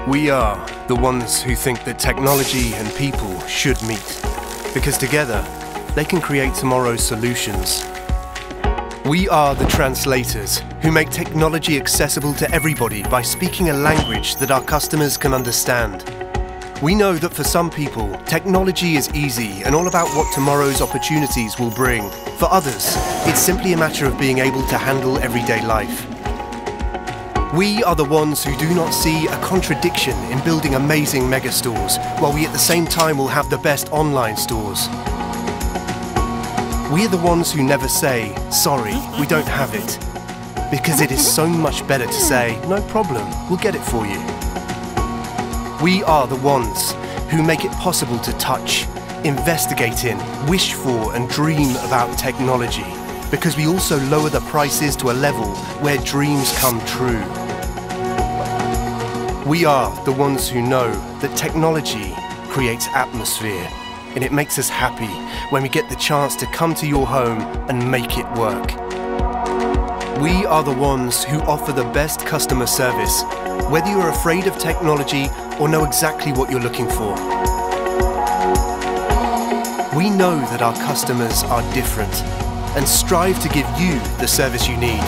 We are the ones who think that technology and people should meet, because together they can create tomorrow's solutions. We are the translators who make technology accessible to everybody by speaking a language that our customers can understand. We know that for some people, technology is easy and all about what tomorrow's opportunities will bring. For others, it's simply a matter of being able to handle everyday life. We are the ones who do not see a contradiction in building amazing megastores, while we at the same time will have the best online stores. We are the ones who never say, sorry, we don't have it, because it is so much better to say, no problem, we'll get it for you. We are the ones who make it possible to touch, investigate in, wish for and dream about technology, because we also lower the prices to a level where dreams come true. We are the ones who know that technology creates atmosphere, and it makes us happy when we get the chance to come to your home and make it work. We are the ones who offer the best customer service, whether you're afraid of technology or know exactly what you're looking for. We know that our customers are different and strive to give you the service you need.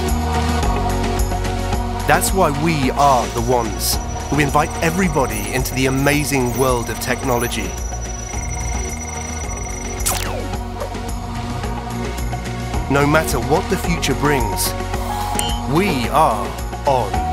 That's why we are the ones who invite everybody into the amazing world of technology. No matter what the future brings, we are on.